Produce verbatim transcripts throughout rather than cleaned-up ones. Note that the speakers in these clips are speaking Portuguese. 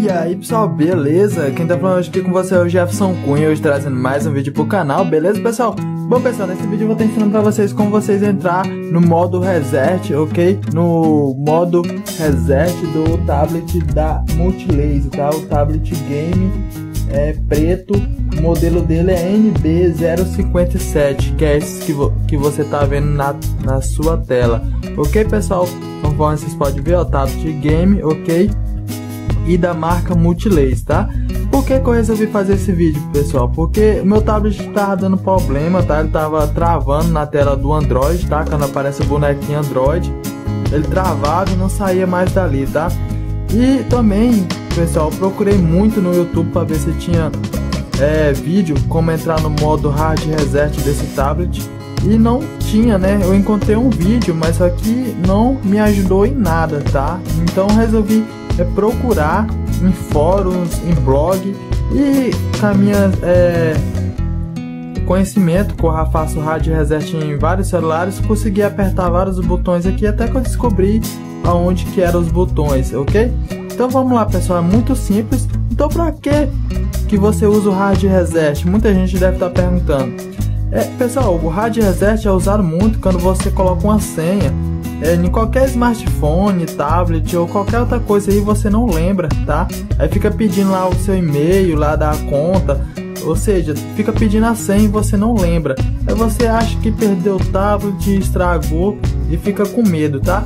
E aí pessoal, beleza? Quem tá falando hoje aqui com você é o Jefferson Cunha, hoje trazendo mais um vídeo pro canal, beleza pessoal? Bom pessoal, nesse vídeo eu vou estar ensinando pra vocês como vocês entrar no modo reset, ok? No modo reset do tablet da Multilaser, tá? O tablet game é preto, o modelo dele é N B zero cinquenta e sete, que é esse que, vo que você tá vendo na, na sua tela, ok pessoal? Conforme vocês podem ver, o tablet game, ok? E da marca Multilaser, tá? Por que que eu resolvi fazer esse vídeo, pessoal? Porque o meu tablet tava dando problema, tá? Ele tava travando na tela do Android, tá? Quando aparece o bonequinho Android, ele travava e não saía mais dali, tá? E também, pessoal, eu procurei muito no YouTube para ver se tinha é, vídeo como entrar no modo hard reset desse tablet. E não tinha, né? Eu encontrei um vídeo, mas só que não me ajudou em nada, tá? Então eu resolvi é, procurar em fóruns, em blog, e com a minha é, conhecimento, que eu já faço hard reset em vários celulares, consegui apertar vários botões aqui até que eu descobri aonde que eram os botões, ok? Então vamos lá pessoal, é muito simples. Então para que que você usa o hard reset? Muita gente deve estar perguntando. É, pessoal, o hard reset é usado muito quando você coloca uma senha é, em qualquer smartphone, tablet ou qualquer outra coisa aí, você não lembra, tá? Aí fica pedindo lá o seu e-mail lá da conta, ou seja, fica pedindo a senha e você não lembra. Aí você acha que perdeu o tablet, estragou e fica com medo, tá?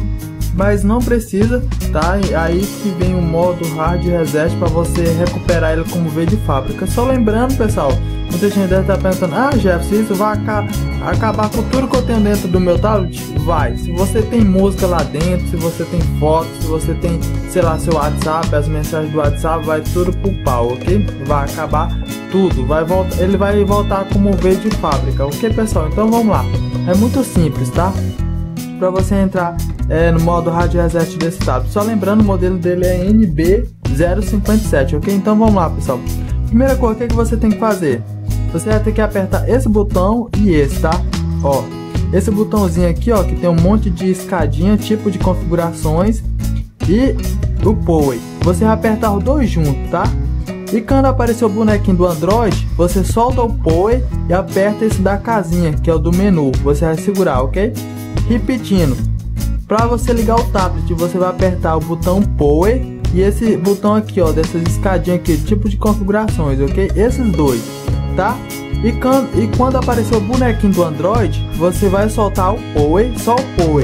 Mas não precisa, tá? E aí que vem o modo hard reset para você recuperar ele como veio de fábrica. Só lembrando, pessoal, muita gente deve estar pensando: ah, Jeff, isso vai aca acabar com tudo que eu tenho dentro do meu tablet? Vai. Se você tem música lá dentro, se você tem fotos, se você tem, sei lá, seu WhatsApp, as mensagens do WhatsApp, vai tudo pro pau, ok? Vai acabar tudo, vai voltar, ele vai voltar como veio de fábrica, ok, pessoal? Então vamos lá. É muito simples, tá? Para você entrar é, no modo hard reset desse tablet. Só lembrando, o modelo dele é N B zero cinquenta e sete, ok? Então vamos lá, pessoal. Primeira coisa, o que, que você tem que fazer? Você vai ter que apertar esse botão e esse, tá? Ó, esse botãozinho aqui, ó, que tem um monte de escadinha, tipo de configurações, e o Power. Você vai apertar os dois juntos, tá? E quando aparecer o bonequinho do Android, você solta o Power e aperta esse da casinha, que é o do menu. Você vai segurar, ok? Repetindo, para você ligar o tablet, você vai apertar o botão Power e esse botão aqui, ó, dessas escadinhas aqui, tipo de configurações, ok? Esses dois, tá? E quando, e quando aparecer o bonequinho do Android, você vai soltar o Power, só o Power,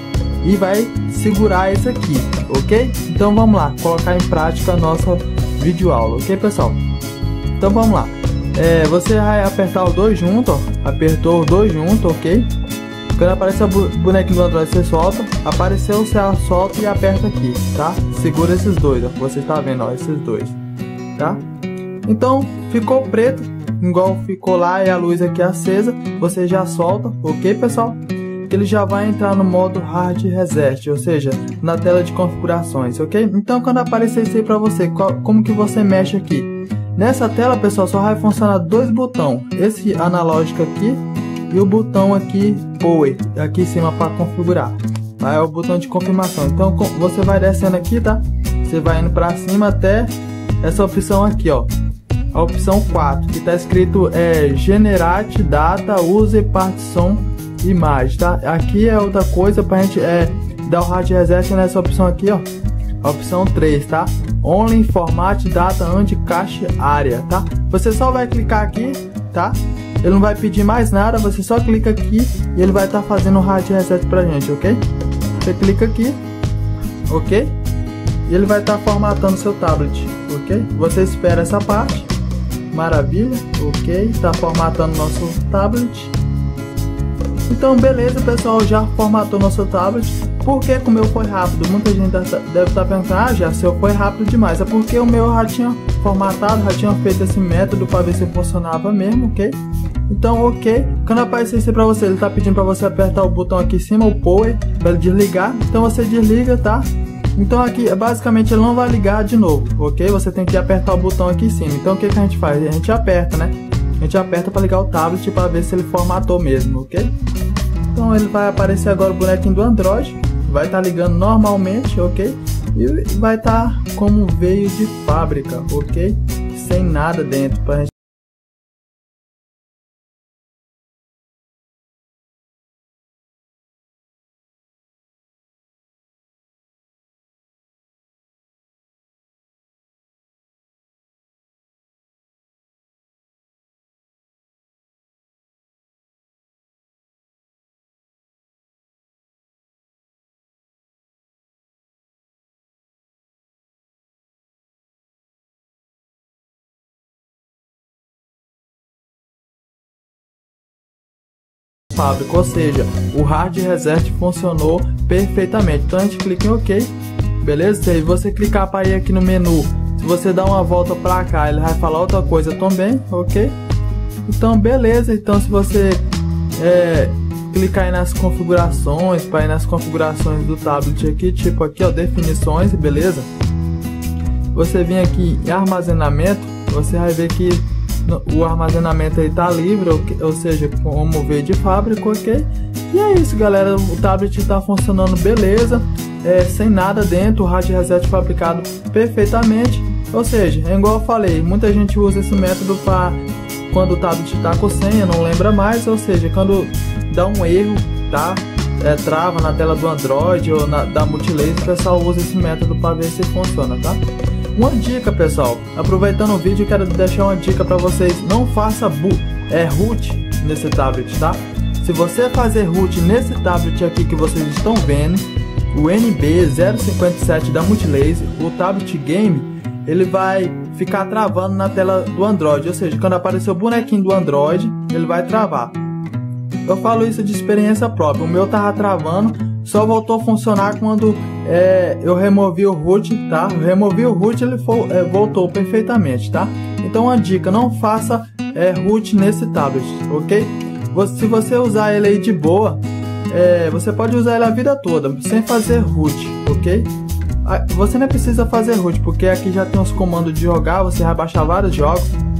e vai segurar esse aqui, ok? Então vamos lá, colocar em prática a nossa videoaula, ok, pessoal? Então vamos lá. É, você vai apertar os dois juntos, ó, apertou os dois juntos, ok? Quando aparecer o bonequinho do Android, você solta. Apareceu, você solta e aperta aqui, tá? Segura esses dois, ó. Você está vendo, ó, esses dois, tá? Então, ficou preto, igual ficou lá, e a luz aqui acesa. Você já solta, ok, pessoal? Que ele já vai entrar no modo hard reset, ou seja, na tela de configurações, ok? Então, quando aparecer isso aí pra você, qual, como que você mexe aqui? Nessa tela, pessoal, só vai funcionar dois botões. Esse analógico aqui e o botão aqui Power, aqui em cima para configurar. Aí é o botão de confirmação. Então você vai descendo aqui, tá? Você vai indo para cima até essa opção aqui, ó, a opção quatro, que tá escrito é Generate Data User Partition Image, tá? Aqui é outra coisa pra gente é, dar o hard reset nessa opção aqui, ó, a opção três, tá? Only Format Data and Cache Area, tá? Você só vai clicar aqui, tá? Ele não vai pedir mais nada, você só clica aqui e ele vai estar tá fazendo o hard reset pra gente, ok? Você clica aqui, ok? E ele vai estar tá formatando seu tablet, ok? Você espera essa parte, maravilha, ok? Está formatando nosso tablet. Então beleza, pessoal, já formatou nosso tablet. Por que que o meu foi rápido? Muita gente deve estar pensando: ah, já seu foi rápido demais. É porque o meu já tinha formatado, já tinha feito esse método para ver se funcionava mesmo, ok? Então, ok, quando aparecer isso para você, ele está pedindo para você apertar o botão aqui em cima, o Power, para ele desligar. Então você desliga, tá? Então aqui, basicamente, ele não vai ligar de novo, ok? Você tem que apertar o botão aqui em cima. Então o que que a gente faz? A gente aperta, né? A gente aperta para ligar o tablet para ver se ele formatou mesmo, ok? Então ele vai aparecer agora o bonequinho do Android, vai estar tá ligando normalmente, ok? e vai estar tá como veio de fábrica, ok? Sem nada dentro pra gente fábrica, ou seja, o hard reset funcionou perfeitamente. Então a gente clica em OK, beleza? Se você clicar para ir aqui no menu, se você dar uma volta para cá, ele vai falar outra coisa também, ok? Então beleza, então se você é, clicar aí nas configurações, para ir nas configurações do tablet aqui, tipo aqui ó, definições, beleza? Você vem aqui em armazenamento, você vai ver que o armazenamento aí tá livre, ou seja, como veio de fábrica, ok? E é isso, galera, o tablet tá funcionando beleza, é, sem nada dentro, o hard reset fabricado perfeitamente, ou seja, é igual eu falei, muita gente usa esse método para quando o tablet tá com senha, não lembra mais, ou seja, quando dá um erro, tá? É, trava na tela do Android ou na, da Multilaser, o pessoal usa esse método para ver se funciona, tá? Uma dica, pessoal, aproveitando o vídeo, eu quero deixar uma dica para vocês: não faça é, root nesse tablet, tá? Se você fazer root nesse tablet aqui que vocês estão vendo, o N B zero cinquenta e sete da Multilaser, o tablet game, ele vai ficar travando na tela do Android, ou seja, quando aparecer o bonequinho do Android, ele vai travar. Eu falo isso de experiência própria, o meu tava travando, só voltou a funcionar quando é, eu removi o root, tá? Eu removi o root, ele for, é, voltou perfeitamente, tá? Então uma dica, não faça é, root nesse tablet, ok? Você, se você usar ele aí de boa, é, você pode usar ele a vida toda, sem fazer root, ok? Você não precisa fazer root, porque aqui já tem os comandos de jogar, você vai baixar vários jogos.